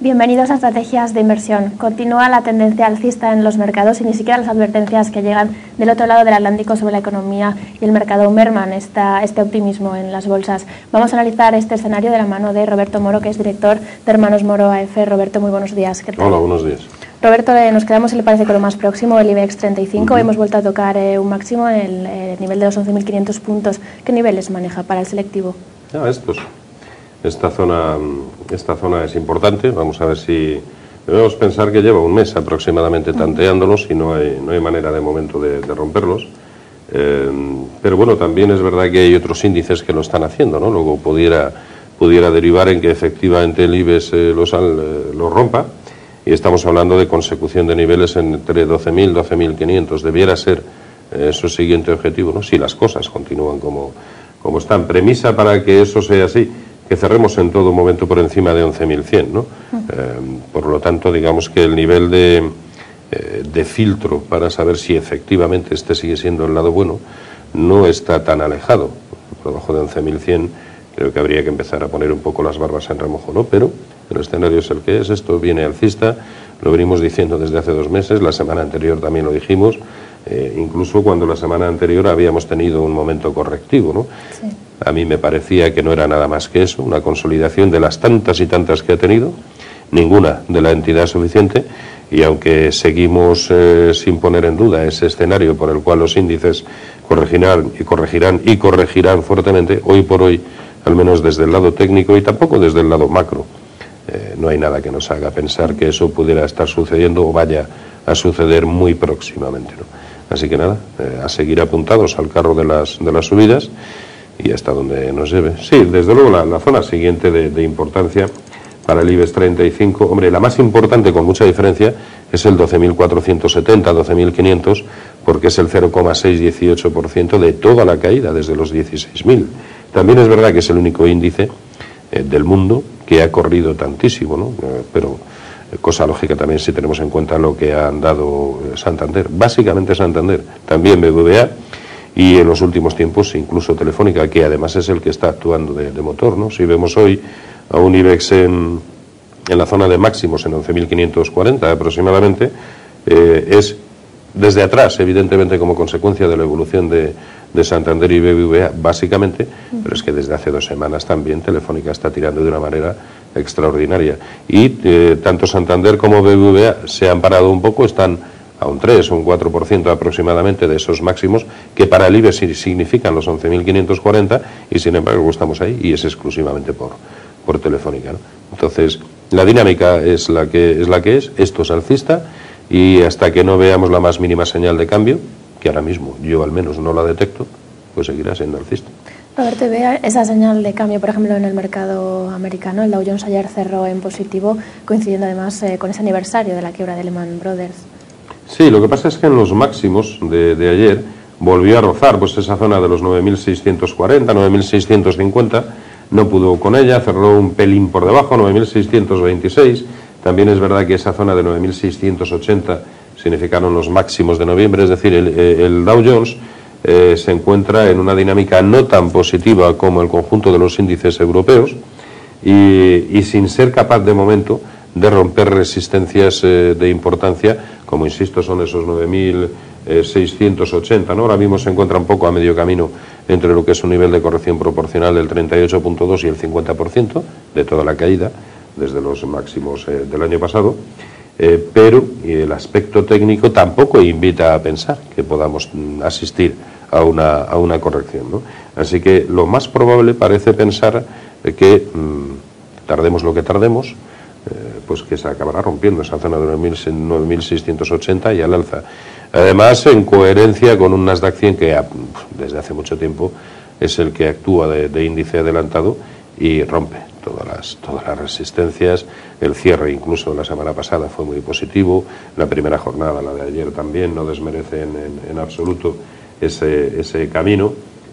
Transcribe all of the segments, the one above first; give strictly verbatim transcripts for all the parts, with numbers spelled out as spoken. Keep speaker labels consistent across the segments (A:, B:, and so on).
A: Bienvenidos a Estrategias de Inversión. Continúa la tendencia alcista en los mercados y ni siquiera las advertencias que llegan del otro lado del Atlántico sobre la economía y el mercado merman esta, este optimismo en las bolsas. Vamos a analizar este escenario de la mano de Roberto Moro, que es director de Hermanos Moro A F. Roberto, muy buenos días. ¿Qué tal?
B: Hola, buenos días.
A: Roberto, eh, nos quedamos, si le parece, con lo más próximo, el IBEX treinta y cinco. Uh-huh. Hemos vuelto a tocar eh, un máximo en el eh, nivel de los once mil quinientos puntos. ¿Qué niveles maneja para el selectivo?
B: Ah, estos. Esta zona, esta zona es importante. Vamos a ver si... Debemos pensar que lleva un mes aproximadamente tanteándolos y no hay, no hay manera de momento de, de romperlos. Eh, pero bueno, también es verdad que hay otros índices que lo están haciendo, ¿no? Luego pudiera, pudiera derivar en que efectivamente el IBEX eh, los, eh, los rompa. Y estamos hablando de consecución de niveles entre doce mil y doce mil quinientos. Debiera ser eh, su siguiente objetivo, ¿no? Si las cosas continúan como, como están. Premisa para que eso sea así, que cerremos en todo momento por encima de once mil cien, ¿no? Uh-huh. Eh, por lo tanto, digamos que el nivel de, eh, de filtro para saber si efectivamente este sigue siendo el lado bueno no está tan alejado. Por debajo de once mil cien creo que habría que empezar a poner un poco las barbas en remojo, ¿no? Pero el escenario es el que es, esto viene alcista, lo venimos diciendo desde hace dos meses, la semana anterior también lo dijimos, eh, incluso cuando la semana anterior habíamos tenido un momento correctivo, ¿no? Sí. A mí me parecía que no era nada más que eso, una consolidación de las tantas y tantas que ha tenido, ninguna de la entidad suficiente, y aunque seguimos eh, sin poner en duda ese escenario por el cual los índices corregirán y corregirán y corregirán fuertemente, hoy por hoy, al menos desde el lado técnico y tampoco desde el lado macro, eh, no hay nada que nos haga pensar que eso pudiera estar sucediendo o vaya a suceder muy próximamente, ¿no? Así que nada, eh, a seguir apuntados al carro de las, de las subidas y hasta donde nos lleve. Sí, desde luego la, la zona siguiente de, de importancia para el IBEX treinta y cinco, hombre, la más importante con mucha diferencia es el doce mil cuatrocientos setenta, doce mil quinientos, porque es el cero coma seiscientos dieciocho por ciento de toda la caída desde los dieciséis mil. También es verdad que es el único índice eh, del mundo que ha corrido tantísimo, ¿no? Eh, pero eh, cosa lógica también si tenemos en cuenta lo que han dado eh, Santander, básicamente Santander, también B B V A, y en los últimos tiempos incluso Telefónica, que además es el que está actuando de, de motor, ¿no? Si vemos hoy a un IBEX en, en la zona de máximos en once mil quinientos cuarenta aproximadamente, eh, es desde atrás, evidentemente como consecuencia de la evolución de, de Santander y B B V A, básicamente, uh-huh. Pero es que desde hace dos semanas también Telefónica está tirando de una manera extraordinaria. Y eh, tanto Santander como B B V A se han parado un poco, están a un tres o un cuatro por ciento aproximadamente de esos máximos, que para el IBEX significan los once mil quinientos cuarenta, y sin embargo estamos ahí, y es exclusivamente por, por Telefónica, ¿no? Entonces, la dinámica es la que es la que es, esto es alcista, y hasta que no veamos la más mínima señal de cambio, que ahora mismo yo al menos no la detecto, pues seguirá siendo alcista.
A: Roberto, vea esa señal de cambio, por ejemplo, en el mercado americano. El Dow Jones ayer cerró en positivo, coincidiendo además eh, con ese aniversario de la quiebra de Lehman Brothers.
B: Sí, lo que pasa es que en los máximos de, de ayer volvió a rozar pues esa zona de los nueve mil seiscientos cuarenta, nueve mil seiscientos cincuenta, no pudo con ella, cerró un pelín por debajo, nueve mil seiscientos veintiséis. También es verdad que esa zona de nueve mil seiscientos ochenta significaron los máximos de noviembre, es decir, el, el Dow Jones eh, se encuentra en una dinámica no tan positiva como el conjunto de los índices europeos y, y sin ser capaz de momento de romper resistencias eh, de importancia, como insisto son esos nueve mil seiscientos ochenta, ¿no? Ahora mismo se encuentra un poco a medio camino entre lo que es un nivel de corrección proporcional del treinta y ocho punto dos y el cincuenta por ciento de toda la caída desde los máximos eh, del año pasado, eh, pero el aspecto técnico tampoco invita a pensar que podamos mm, asistir a una, a una corrección, ¿no? Así que lo más probable parece pensar eh, que mm, tardemos lo que tardemos, eh, pues que se acabará rompiendo esa zona de nueve mil seiscientos ochenta y al alza. Además, en coherencia con un Nasdaq cien que desde hace mucho tiempo es el que actúa de, de índice adelantado y rompe todas las, todas las resistencias. El cierre incluso la semana pasada fue muy positivo, la primera jornada, la de ayer también, no desmerece en, en, en absoluto ese, ese camino.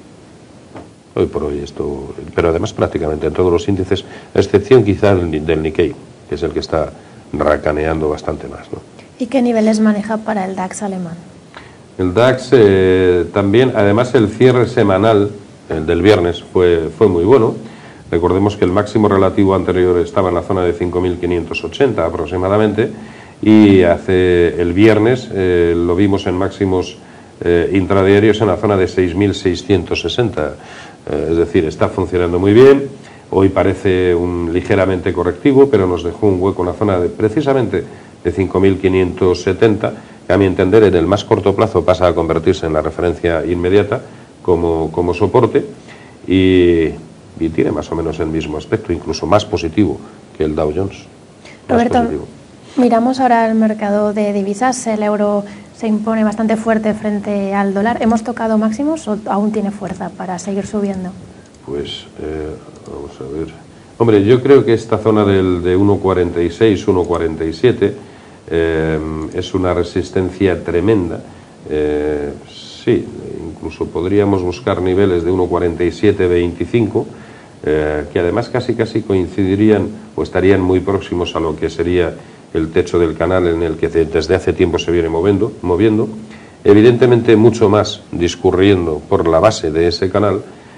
B: Hoy por hoy esto, pero además prácticamente en todos los índices, a excepción quizá del Nikkei, que es el que está racaneando bastante más, ¿no?
A: ¿Y qué niveles maneja para el DAX alemán?
B: El DAX eh, también, además el cierre semanal, el del viernes, fue, fue muy bueno. Recordemos que el máximo relativo anterior estaba en la zona de cinco mil quinientos ochenta aproximadamente, y hace el viernes eh, lo vimos en máximos eh, intradiarios en la zona de seis mil seiscientos sesenta. Eh, es decir, está funcionando muy bien. Hoy parece un ligeramente correctivo, pero nos dejó un hueco en la zona de, precisamente de cinco mil quinientos setenta, que a mi entender en el más corto plazo pasa a convertirse en la referencia inmediata como, como soporte, y, y tiene más o menos el mismo aspecto, incluso más positivo que el Dow Jones.
A: Roberto, miramos ahora el mercado de divisas. El euro se impone bastante fuerte frente al dólar. ¿Hemos tocado máximos o aún tiene fuerza para seguir subiendo?
B: Pues eh, vamos a ver. Hombre, yo creo que esta zona del, de uno cuarenta y seis, uno cuarenta y siete eh, es una resistencia tremenda. Eh, sí, incluso podríamos buscar niveles de uno cuarenta y siete veinticinco, eh, que además casi casi coincidirían o estarían muy próximos a lo que sería el techo del canal en el que desde hace tiempo se viene moviendo, moviendo, evidentemente mucho más discurriendo por la base de ese canal,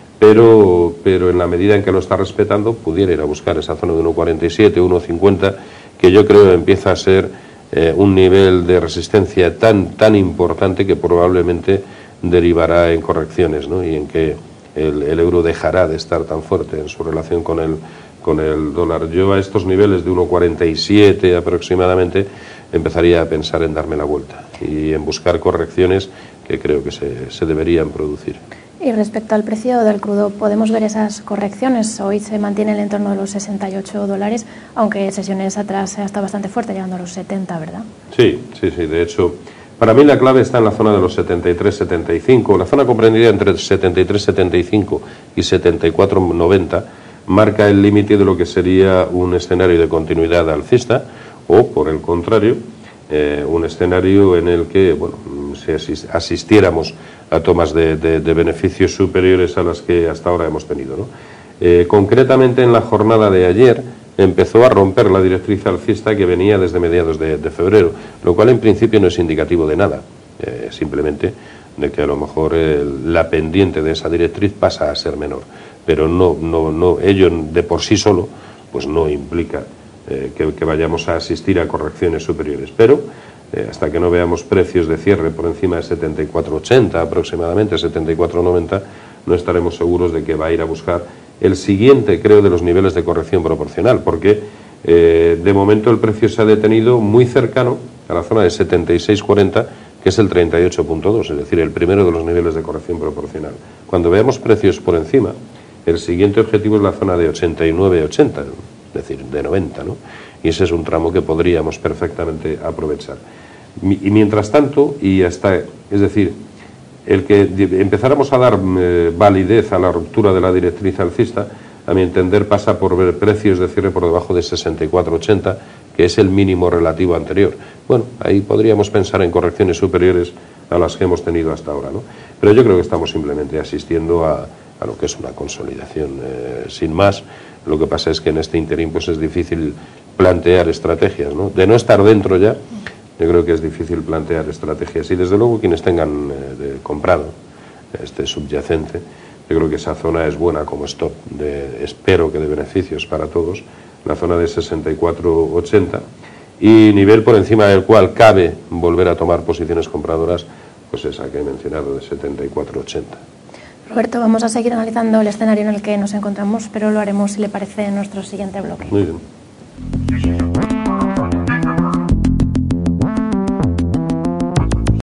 B: pero, pero en la medida en que lo está respetando pudiera ir a buscar esa zona de uno cuarenta y siete, uno cincuenta, que yo creo empieza a ser eh, un nivel de resistencia tan, tan importante que probablemente derivará en correcciones, ¿no? Y en que el, el euro dejará de estar tan fuerte en su relación con el con el dólar. Yo a estos niveles de uno cuarenta y siete aproximadamente empezaría a pensar en darme la vuelta y en buscar correcciones que creo que se, se deberían producir.
A: Y respecto al precio del crudo, ¿podemos ver esas correcciones? Hoy se mantiene en el entorno de los sesenta y ocho dólares, aunque sesiones atrás ha estado bastante fuerte, llegando a los setenta, ¿verdad?
B: Sí, sí, sí. De hecho, para mí la clave está en la zona de los setenta y tres setenta y cinco. La zona comprendida entre setenta y tres setenta y cinco y setenta y cuatro noventa marca el límite de lo que sería un escenario de continuidad alcista, o por el contrario, eh, un escenario en el que, bueno, si asistiéramos a tomas de, de, de beneficios superiores a las que hasta ahora hemos tenido, ¿no? Eh, concretamente en la jornada de ayer empezó a romper la directriz alcista que venía desde mediados de, de febrero, lo cual en principio no es indicativo de nada, eh, simplemente de que a lo mejor eh, la pendiente de esa directriz pasa a ser menor, pero no, no, no, ello de por sí solo pues no implica eh, que, que vayamos a asistir a correcciones superiores, pero eh, hasta que no veamos precios de cierre por encima de setenta y cuatro ochenta aproximadamente, setenta y cuatro noventa, no estaremos seguros de que va a ir a buscar el siguiente, creo, de los niveles de corrección proporcional, porque eh, de momento el precio se ha detenido muy cercano a la zona de setenta y seis cuarenta, que es el treinta y ocho punto dos, es decir, el primero de los niveles de corrección proporcional. Cuando veamos precios por encima, el siguiente objetivo es la zona de ochenta y nueve ochenta, es decir, de noventa, ¿no? Y ese es un tramo que podríamos perfectamente aprovechar. Y mientras tanto, y hasta, es decir, el que empezáramos a dar eh, validez a la ruptura de la directriz alcista, a mi entender pasa por ver precios de cierre por debajo de sesenta y cuatro ochenta, que es el mínimo relativo anterior. Bueno, ahí podríamos pensar en correcciones superiores a las que hemos tenido hasta ahora, ¿no? Pero yo creo que estamos simplemente asistiendo a, a lo que es una consolidación eh, sin más. Lo que pasa es que en este interín pues es difícil plantear estrategias, ¿no? De no estar dentro ya, yo creo que es difícil plantear estrategias, y desde luego quienes tengan eh, de comprado este subyacente, yo creo que esa zona es buena como stop, de, espero que de beneficios para todos, la zona de sesenta y cuatro ochenta, y nivel por encima del cual cabe volver a tomar posiciones compradoras, pues esa que he mencionado de setenta y cuatro ochenta.
A: Roberto, vamos a seguir analizando el escenario en el que nos encontramos, pero lo haremos, si le parece, en nuestro siguiente bloque.
B: Muy bien.